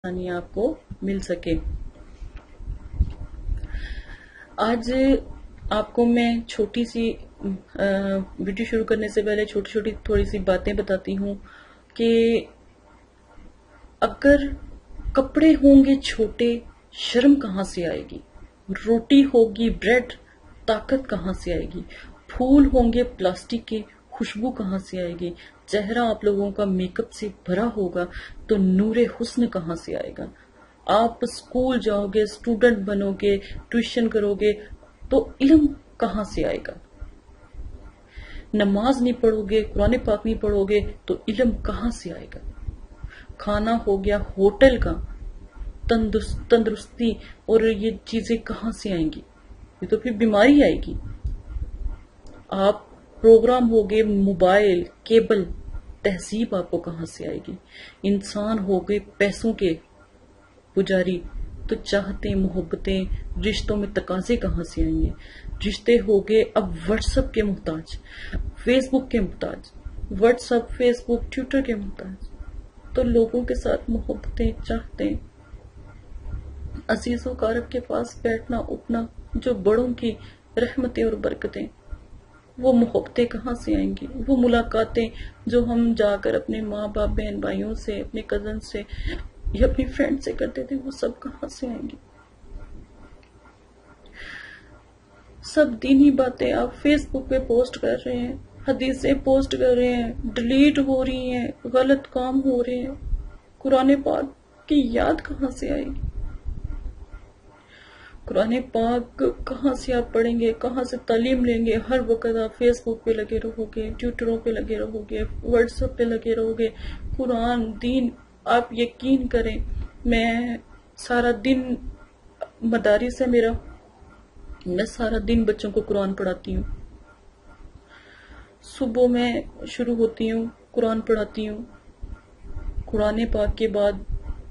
آسانی آپ کو مل سکے۔ آج آپ کو میں چھوٹی سی ویڈیو شروع کرنے سے پہلے چھوٹی تھوڑی سی باتیں بتاتی ہوں کہ اگر کپڑے ہوں گے چھوٹے شرم کہاں سے آئے گی، روٹی ہوگی بریڈ طاقت کہاں سے آئے گی، پھول ہوں گے پلاسٹک کے خوشبو کہاں سے آئے گی، چہرہ آپ لوگوں کا میک اپ سے بھرا ہوگا تو نور حسن کہاں سے آئے گا، آپ اسکول جاؤ گے اسٹوڈنٹ بنو گے ٹیوشن کرو گے تو علم کہاں سے آئے گا، نماز نہیں پڑھو گے قرآن پاک نہیں پڑھو گے تو علم کہاں سے آئے گا، کھانا ہو گیا ہوٹل کا تندرستی اور یہ چیزیں کہاں سے آئیں گی، یہ تو پھر بیماری آئے گی، آپ پروگرام ہو گئے موبائل کیبل تہذیب آپ کو کہاں سے آئے گی، انسان ہو گئے پیسوں کے پجاری تو چاہتے محبتیں رشتوں میں تقاضے کہاں سے آئیں گے، رشتے ہو گئے اب واٹس ایپ کے محتاج فیس بک کے محتاج WhatsApp Facebook Twitter کے محتاج، تو لوگوں کے ساتھ محبتیں چاہتے عزیز و اقارب کے پاس بیٹھنا اٹھنا جو بڑوں کی رحمتیں اور برکتیں، وہ محبتیں کہاں سے آئیں گی، وہ ملاقاتیں جو ہم جا کر اپنے ماں باپ بہن بھائیوں سے اپنے کزن سے یا اپنی فرینڈ سے کرتے تھے وہ سب کہاں سے آئیں گی، سب دینی باتیں آپ فیس بک پہ پوسٹ کر رہے ہیں، حدیثیں پوسٹ کر رہے ہیں، ڈیلیٹ ہو رہی ہیں، غلط کام ہو رہے ہیں، قرآن پاک کی یاد کہاں سے آئے گی، قرآن پاک کہاں سے آپ پڑھیں گے، کہاں سے تعلیم لیں گے، ہر وقت آپ فیس بک پہ لگے رہو گے ٹویٹروں پہ لگے رہو گے واٹس ایپ پہ لگے رہو گے، قرآن دین آپ یقین کریں میں سارا دن مدارس ہے میرا، میں سارا دن بچوں کو قرآن پڑھاتی ہوں، صبح میں شروع ہوتی ہوں قرآن پڑھاتی ہوں، قرآن پاک کے بعد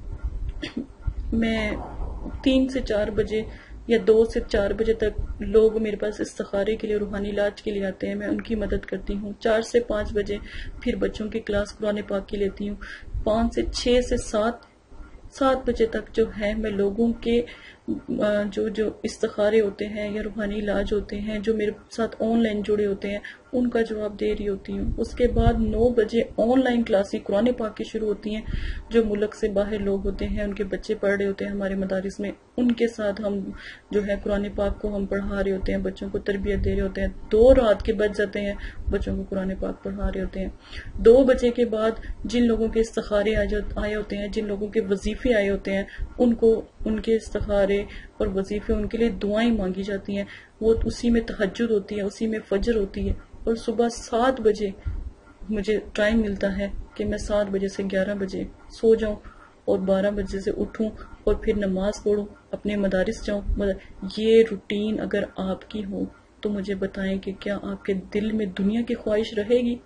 میں 3 سے 4 بجے یا 2 سے 4 بجے تک لوگ میرے پاس استخارے کے لیے روحانی علاج کے لیے آتے ہیں، میں ان کی مدد کرتی ہوں، 4 سے 5 بجے پھر بچوں کی کلاس قرآن پاک کی لیتی ہوں، 5 سے 6 سے 7 بجے تک جو ہے میں لوگوں کے جو استخارے ہوتے ہیں یا روحانی علاج ہوتے ہیں جو میرے ساتھ آن لائن جڑے ہوتے ہیں ان کا جواب دے رہی ہوتی ہوں، اس کے بعد 9 بجے آن لائن کلاسیں قرآن پاک کی شروع ہوتی ہیں، جو ملک سے باہر لوگ ہوتے ہیں ان کے بچے پڑھ رہے ہوتے ہیں ہمارے مدارس میں، ان کے ساتھ ہم جو ہے قرآن پاک کو ہم پڑھا رہے ہوتے ہیں، بچوں کو تربیت دے رہے ہوتے ہیں، 2 رات کے بج جاتے ہیں بچوں کو قرآن پاک پڑھا رہے ہوتے ہیں، 2 بجے کے بعد جن لوگوں کے استخارے آئے ہوتے ہیں جن لوگوں کے وظیفے آئے ہوتے ہیں ان کو ان کے استخارے اور وظیفے ان کے لیے دعائیں مانگی جاتی ہیں، وہ اسی میں تہجد ہوتی ہے اسی میں فجر ہوتی ہے، اور صبح 7 بجے مجھے ٹائم ملتا ہے کہ میں 7 بجے سے 11 بجے سو جاؤں اور 12 بجے سے اٹھوں اور پھر نماز پڑھوں اپنے مدارس جاؤں، یہ روٹین اگر آپ کی ہو تو مجھے بتائیں کہ کیا آپ کے دل میں دنیا کی خواہش رہے گی؟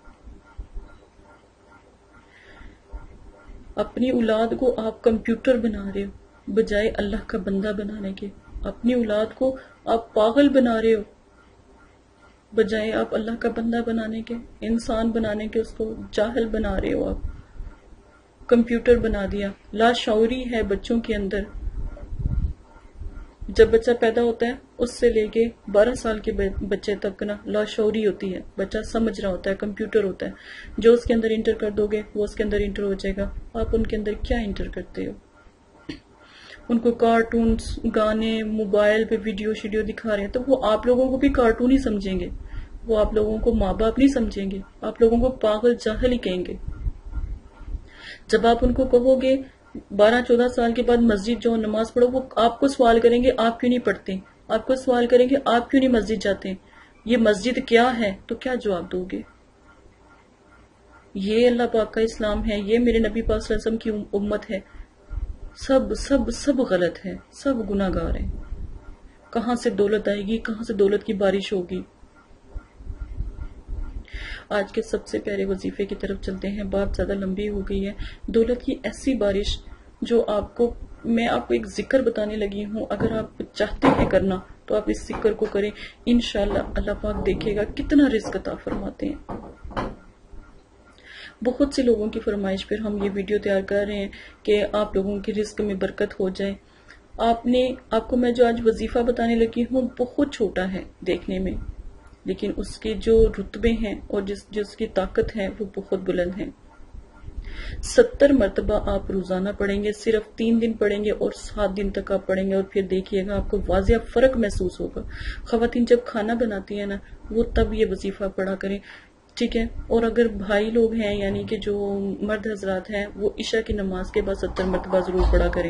اپنی اولاد کو آپ کمپیوٹر بنا رہے ہو بجائے اللہ کا بندہ بنانے کے، اپنی اولاد کو آپ پاگل بنا رہے ہو بجائے آپ اللہ کا بندہ بنانے کے، انسان بنانے کے، اس کو جاہل بنا رہے ہو، آپ کمپیوٹر بنا دیا، لاشعوری ہے بچوں کے اندر، جب بچہ پیدا ہوتا ہے اس سے لے کے 12 سال کے بچے تک نا لاشعوری ہوتی ہے، بچہ سمجھ رہا ہوتا ہے، کمپیوٹر ہوتا ہے، جو اس کے اندر انٹر کر دو گے وہ اس کے اندر انٹر ہو جائے گا، آپ ان کے اندر کیا انٹر کرتے ہو، ان کو کارٹونز گانے موبائل پہ ویڈیو شیڈیو دکھا رہے ہیں تو وہ آپ لوگوں کو بھی کارٹون ہی سمجھیں گے، وہ آپ لوگوں کو ماں باپ نہیں سمجھیں گے، آپ لوگوں کو پاگل جاہل ہی کہیں گے، جب آپ ان کو کہو گے 12-14 سال کے بعد مسجد جاؤ نماز پڑھو، وہ آپ کو سوال کریں گے آپ کیوں نہیں پڑھتے، آپ کو سوال کریں گے آپ کیوں نہیں مسجد جاتے، یہ مسجد کیا ہے تو کیا جواب دو گے، یہ اللہ پاک کا اسلام ہے، یہ میرے نبی پاک صلی اللہ علیہ وسلم کی امت ہے، سب سب سب غلط ہے، سب گناہ گار ہیں، کہاں سے دولت آئے گی، کہاں سے دولت کی بارش ہوگی۔ آج کے سب سے پیارے وظیفے کی طرف چلتے ہیں، بات زیادہ لمبی ہو گئی ہے، دولت کی ایسی بارش جو میں آپ کو ایک ذکر بتانے لگی ہوں، اگر آپ چاہتے ہیں کرنا تو آپ اس ذکر کو کریں، انشاءاللہ اللہ پاک دیکھے گا کتنا رزق عطا فرماتے ہیں۔ بہت سے لوگوں کی فرمائش پر ہم یہ ویڈیو تیار کر رہے ہیں کہ آپ لوگوں کی رزق میں برکت ہو جائے۔ آپ کو میں جو آج وظیفہ بتانے لگی ہوں بہت چھوٹا ہے دیکھنے میں، لیکن اس کے جو رتبے ہیں اور جس کی طاقت ہے وہ بہت بلند ہے۔ 70 مرتبہ آپ روزانہ پڑھیں گے، صرف 3 دن پڑھیں گے اور 7 دن تک آپ پڑھیں گے، اور پھر دیکھیے گا آپ کو واضح فرق محسوس ہوگا۔ خواتین جب کھانا بناتی ہیں نا وہ تب یہ وظیفہ پڑھا کریں، ٹھیک ہے؟ اور اگر بھائی لوگ ہیں یعنی کہ جو مرد حضرات ہیں وہ عشاء کی نماز کے بعد 70 مرتبہ ضرور پڑھا کریں۔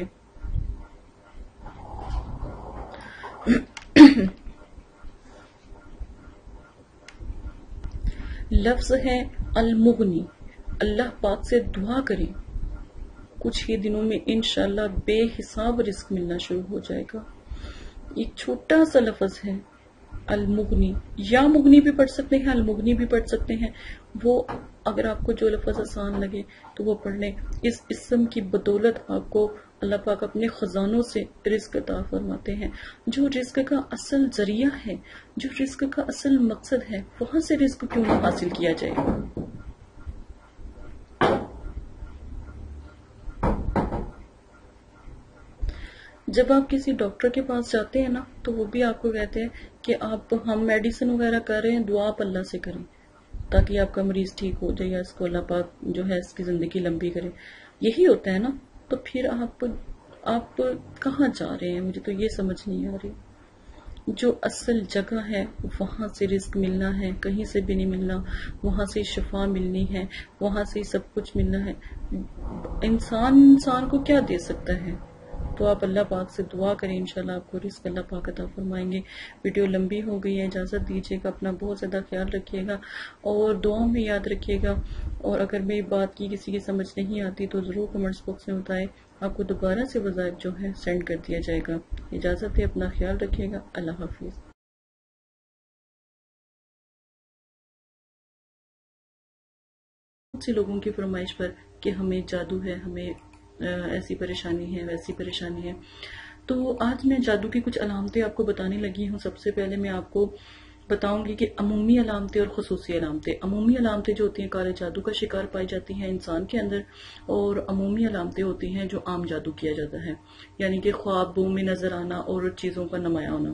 لفظ ہے المغنی، اللہ پاک سے دعا کریں، کچھ ہی دنوں میں انشاءاللہ بے حساب رزق ملنا شروع ہو جائے گا۔ ایک چھوٹا سا لفظ ہے المغنی، یا مغنی بھی پڑھ سکتے ہیں، المغنی بھی پڑھ سکتے ہیں، وہ اگر آپ کو جو لفظ آسان لگے تو وہ پڑھ لیں۔ اس اسم کی بدولت آپ کو اللہ پاک اپنے خزانوں سے رزق عطا فرماتے ہیں۔ جو رزق کا اصل ذریعہ ہے، جو رزق کا اصل مقصد ہے، وہاں سے رزق کیوں نہ حاصل کیا جائے۔ جب آپ کسی ڈاکٹر کے پاس جاتے ہیں نا تو وہ بھی آپ کو کہتے ہیں کہ ہم میڈیسن وغیرہ کر رہے ہیں، دعا آپ اللہ سے کریں تاکہ آپ کا مریض ٹھیک ہو جائے یا اس کو اللہ پاک جو ہے اس کی زندگی لمبی کرے۔ یہی ہوتا ہے نا، تو پھر آپ کہاں جا رہے ہیں؟ مجھے تو یہ سمجھ نہیں آ رہی۔ جو اصل جگہ ہے وہاں سے رزق ملنا ہے، کہیں سے بھی نہیں ملنا، وہاں سے شفا ملنی ہے، وہاں سے سب کچھ ملنا ہے۔ انسان کو کیا دے سکتا ہے؟ تو آپ اللہ پاک سے دعا کریں، انشاءاللہ آپ کو رزق اللہ پاک عطا فرمائیں گے۔ ویڈیو لمبی ہو گئی ہے، اجازت دیجیے گا، اپنا بہت زیادہ خیال رکھیے گا اور دعاؤں میں یاد رکھیے گا، اور اگر میری بات کی کسی کی سمجھ نہیں آتی تو ضرور کمنٹس باکس میں بتائیں، آپ کو دوبارہ سے وظائف جو ہے سینڈ کر دیا جائے گا۔ اجازت ہے، اپنا خیال رکھیے گا، اللہ حافظ۔ بہت سے لوگوں کی فرمائش پر کہ ہمیں جادو ہے، ہمیں ایسی پریشانی ہے، ویسی پریشانی ہے، تو آج میں جادو کی کچھ علامتیں آپ کو بتانے لگی ہوں۔ سب سے پہلے میں آپ کو بتاؤں گی کہ عمومی علامتیں اور خصوصی علامتیں۔ عمومی علامتیں جو ہوتی ہیں کالے جادو کا شکار پائی جاتی ہیں انسان کے اندر، اور عمومی علامتیں ہوتی ہیں جو عام جادو کیا جاتا ہے، یعنی کہ خوابوں میں نظر آنا اور چیزوں کا نمایاں ہونا،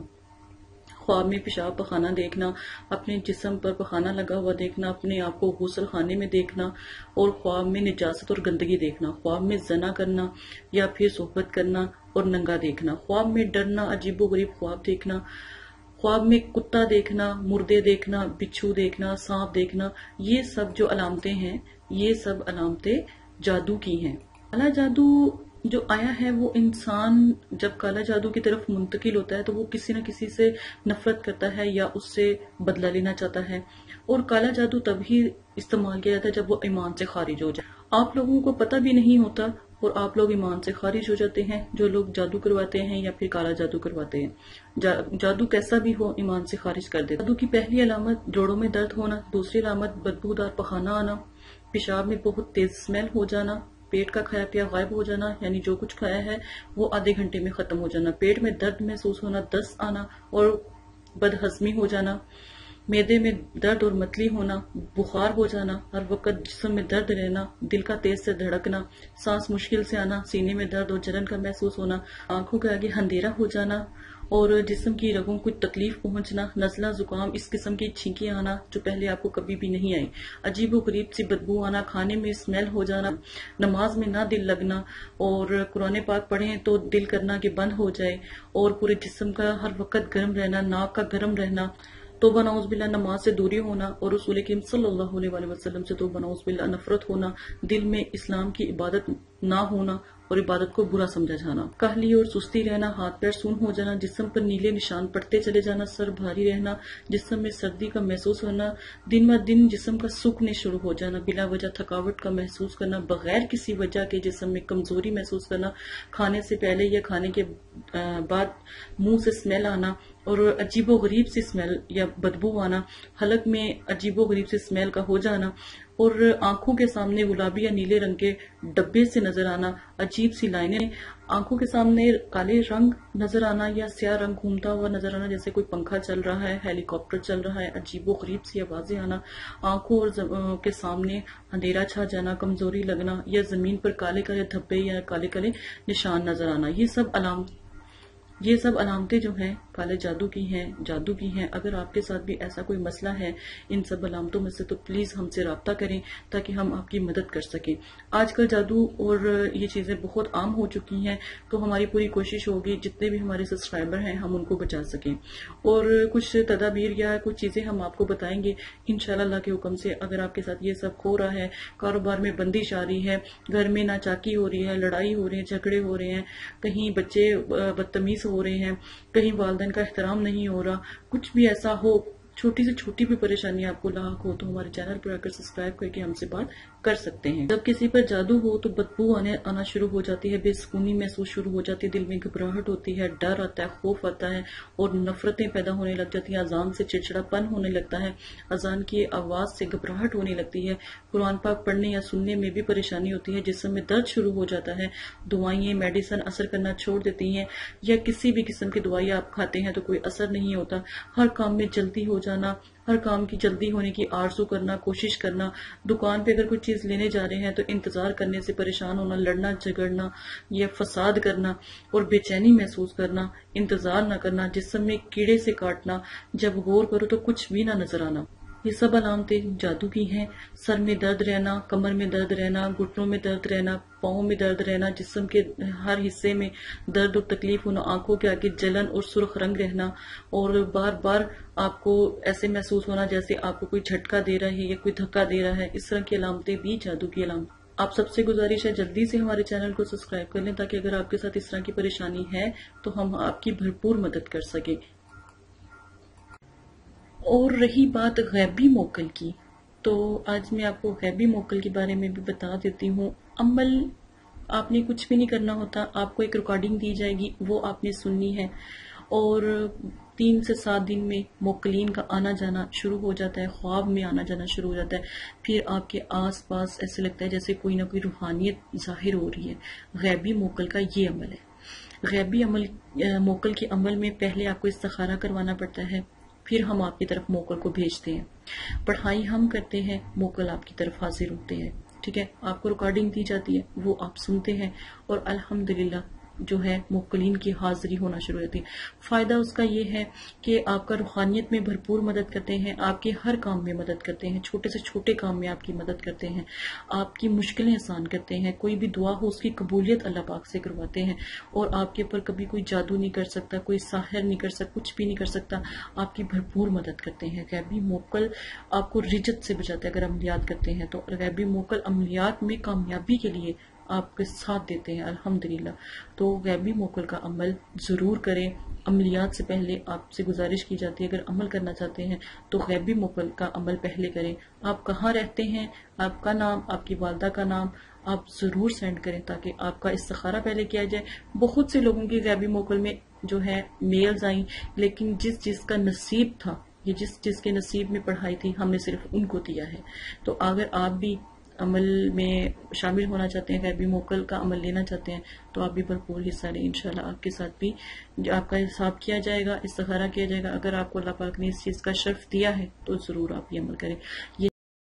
خواب میں پیشاب پخانہ دیکھنا، اپنے جسم پر پخانہ لگا ہوا دیکھنا، اپنے آپ کو غسل خانے میں دیکھنا، اور خواب میں نجاست اور گندگی دیکھنا، خواب میں زنا کرنا یا پھر صحبت کرنا اور ننگا دیکھنا، خواب میں ڈرنا، عجیب و غریب خواب دیکھنا، خواب میں کتا دیکھنا، مردے دیکھنا، بچھو دیکھنا، سانپ دیکھنا، یہ سب جو علامتیں ہیں یہ سب علامتیں جادو کی ہیں۔ کالا جادو جو آیا ہے وہ انسان جب کالا جادو کی طرف منتقل ہوتا ہے تو وہ کسی نہ کسی سے نفرت کرتا ہے یا اس سے بدلہ لینا چاہتا ہے، اور کالا جادو تب ہی استعمال کیا جاتا ہے جب وہ ایمان سے خارج ہو جائے۔ آپ لوگوں کو پتہ بھی نہیں ہوتا اور آپ لوگ ایمان سے خارج ہو جاتے ہیں، جو لوگ جادو کرواتے ہیں یا پھر کالا جادو کرواتے ہیں۔ جادو کیسا بھی ہو ایمان سے خارج کر دیتا۔ جادو کی پہلی علامت جوڑوں میں درد ہونا، دوسری علامت بدبودار پخانہ آنا، پیشاب میں بہت تیز اسمیل ہو جانا، پیٹ کا کھایا پیا غائب ہو جانا، یعنی جو کچھ کھایا ہے وہ آدھے گھنٹے میں ختم ہو جانا، پیٹ میں درد محسوس ہونا، دست آنا اور بدہضمی ہو جانا، معدے میں درد اور متلی ہونا، بخار ہو جانا، ہر وقت جسم میں درد رہنا، دل کا تیز سے دھڑکنا، سانس مشکل سے آنا، سینے میں درد اور جلن کا محسوس ہونا، آنکھوں کے آگے اندھیرا ہو جانا اور جسم کی رگوں کو تکلیف پہنچنا، نزلہ زکام، اس قسم کی چھینکیں آنا جو پہلے آپ کو کبھی بھی نہیں آئی، عجیب و غریب سی بدبو آنا، کھانے میں اسمیل ہو جانا، نماز میں نہ دل لگنا، اور قرآن پاک پڑھیں تو دل کرنا کہ بند ہو جائے، اور پورے جسم کا ہر وقت گرم رہنا، ناک کا گرم رہنا، توبہ نعوذ باللہ نماز سے دوری ہونا، اور رسول کریم صلی اللہ علیہ وآلہ وسلم سے توبہ نعوذ باللہ نفرت ہونا، دل میں اسلام کی عبادت نہ ہونا اور عبادت کو برا سمجھا جانا، کاہلی اور سستی رہنا، ہاتھ پیر سون ہو جانا، جسم پر نیلے نشان پڑتے چلے جانا، سر بھاری رہنا، جسم میں سردی کا محسوس ہونا، دن بہ دن جسم کا سوکھنے شروع ہو جانا، بلا وجہ تھکاوٹ کا محسوس کرنا، بغیر کسی وجہ کے جسم میں کمزوری محسوس کرنا، کھانے سے پہلے یا کھانے کے بعد منہ سے اسمیل آنا اور عجیب و غریب سی اسمیل یا بدبو آنا، حلق میں عجیب و غریب سی اسمیل کا ہو جانا، اور آنکھوں کے سامنے گلابی یا نیلے رنگ کے ڈبے سے نظر آنا، عجیب سی لائنیں، آنکھوں کے سامنے کالے رنگ نظر آنا یا سیاہ رنگ گھومتا ہوا نظر آنا، جیسے کوئی پنکھا چل رہا ہے، ہیلی کاپٹر چل رہا ہے، عجیب و غریب سی آوازیں آنا، آنکھوں اور کے سامنے اندھیرا چھا جانا، کمزوری لگنا، یا زمین پر کالے کالے دھبے یا کالے کالے نشان نظر آنا، یہ سب علامتیں جو ہیں کالے جادو کی ہیں۔ اگر آپ کے ساتھ بھی ایسا کوئی مسئلہ ہے ان سب علامتوں میں سے، تو پلیز ہم سے رابطہ کریں تاکہ ہم آپ کی مدد کر سکیں۔ آج کل جادو اور یہ چیزیں بہت عام ہو چکی ہیں، تو ہماری پوری کوشش ہوگی جتنے بھی ہمارے سبسکرائبر ہیں ہم ان کو بچا سکیں، اور کچھ تدابیر یا کچھ چیزیں ہم آپ کو بتائیں گے انشاءاللہ اللہ کے حکم سے۔ اگر آپ کے ساتھ یہ سب ہو رہا ہے، کاروبار میں بندش آ رہی ہے، گھر میں ناچاکی ہو رہی ہے، لڑائی ہو رہی ہے، جھگڑے ہو رہے ہیں، کہیں بچے بدتمیز ہو رہے ہیں، کہیں والدین کا احترام نہیں ہو رہا، کچھ بھی ایسا ہو، چھوٹی سے چھوٹی بھی پریشانی آپ کو لاحق ہو، تو ہمارے چینل پر آ کر سبسکرائب کر کے ہم سے بات کر سکتے ہیں۔ جب کسی پر جادو ہو تو بدبو آنا شروع ہو جاتی ہے، بے سکونی محسوس شروع ہو جاتی ہے، دل میں گھبراہٹ ہوتی ہے، ڈر آتا ہے، خوف آتا ہے، اور نفرتیں پیدا ہونے لگ جاتی ہیں، اذان سے چڑچڑا پن ہونے لگتا ہے، اذان کی آواز سے گھبراہٹ ہونے لگتی ہے، قرآن پاک پڑھنے یا سننے میں بھی پریشانی ہوتی ہے، جسم میں درد شروع ہو جاتا ہے، دوائیں میڈیسن اثر کرنا چھوڑ دیتی ہیں، یا کسی بھی قسم کی دوائی آپ کھاتے ہیں تو کوئی اثر نہیں ہوتا، ہر کام میں جلدی ہو جانا، ہر کام کی جلدی ہونے کی آرزو کرنا، کوشش کرنا، دکان پہ اگر کوئی چیز لینے جا رہے ہیں تو انتظار کرنے سے پریشان ہونا، لڑنا جھگڑنا یا فساد کرنا اور بے چینی محسوس کرنا، انتظار نہ کرنا، جسم میں کیڑے سے کاٹنا، جب غور کرو تو کچھ بھی نہ نظر آنا، یہ سب علامتیں جادو کی ہیں۔ سر میں درد رہنا، کمر میں درد رہنا، گھٹنوں میں درد رہنا، پاؤں میں درد رہنا، جسم کے ہر حصے میں درد اور تکلیف ہونا، آنکھوں کے آگے جلن اور سرخ رنگ رہنا، اور بار بار آپ کو ایسے محسوس ہونا جیسے آپ کو کوئی جھٹکا دے رہا ہے یا کوئی دھکا دے رہا ہے، اس طرح کی علامتیں بھی جادو کی علامت۔ آپ سب سے گزارش ہے جلدی سے ہمارے چینل کو سبسکرائب کر لیں تاکہ اگر آپ کے ساتھ اس طرح کی پریشانی ہے تو ہم آپ کی بھرپور مدد کر سکیں۔ اور رہی بات غیبی موکل کی، تو آج میں آپ کو غیبی موکل کے بارے میں بھی بتا دیتی ہوں۔ عمل آپ نے کچھ بھی نہیں کرنا ہوتا، آپ کو ایک ریکارڈنگ دی جائے گی، وہ آپ نے سننی ہے، اور 3 سے 7 دن میں موکلین کا آنا جانا شروع ہو جاتا ہے، خواب میں آنا جانا شروع ہو جاتا ہے، پھر آپ کے آس پاس ایسے لگتا ہے جیسے کوئی نہ کوئی روحانیت ظاہر ہو رہی ہے۔ غیبی موکل کا یہ عمل ہے۔ غیبی موکل کے عمل میں پہلے آپ کو استخارہ کروانا پڑتا ہے، پھر ہم آپ کی طرف موکل کو بھیجتے ہیں، پڑھائی ہم کرتے ہیں، موکل آپ کی طرف حاضر ہوتے ہیں، ٹھیک ہے، آپ کو ریکارڈنگ دی جاتی ہے، وہ آپ سنتے ہیں، اور الحمدللہ جو ہے موکلین کی حاضری ہونا شروع ہوتی ہے۔ فائدہ اس کا یہ ہے کہ آپ کا روحانیت میں بھرپور مدد کرتے ہیں، آپ کے ہر کام میں مدد کرتے ہیں، چھوٹے سے چھوٹے کام میں آپ کی مدد کرتے ہیں، آپ کی مشکلیں آسان کرتے ہیں، کوئی بھی دعا ہو اس کی قبولیت اللہ پاک سے کرواتے ہیں، اور آپ کے اوپر کبھی کوئی جادو نہیں کر سکتا، کوئی ساحر نہیں کر سکتا، کچھ بھی نہیں کر سکتا، آپ کی بھرپور مدد کرتے ہیں۔ غیبی موکل آپ کو رجت سے بچاتے ہیں، اگر عملیات کرتے ہیں تو غیبی موکل عملیات میں کامیابی کے لیے آپ کے ساتھ دیتے ہیں الحمدللہ۔ تو غیبی موکل کا عمل ضرور کریں، عملیات سے پہلے آپ سے گزارش کی جاتی ہے اگر عمل کرنا چاہتے ہیں تو غیبی موکل کا عمل پہلے کریں۔ آپ کہاں رہتے ہیں، آپ کا نام، آپ کی والدہ کا نام آپ ضرور سینڈ کریں تاکہ آپ کا استخارہ پہلے کیا جائے۔ بہت سے لوگوں کی غیبی موکل میں جو ہے میلز آئیں، لیکن جس کا نصیب تھا، یہ جس کے نصیب میں پڑھائی تھی، ہم نے صرف ان کو دیا ہے۔ تو اگر آپ بھی عمل میں شامل ہونا چاہتے ہیں، غیبی موکل کا عمل لینا چاہتے ہیں، تو آپ بھی بھرپور حصہ لیں، انشاءاللہ آپ کے ساتھ بھی آپ کا حساب کیا جائے گا، استخارہ کیا جائے گا۔ اگر آپ کو اللہ پاک نے اس چیز کا شرف دیا ہے تو ضرور آپ یہ عمل کریں۔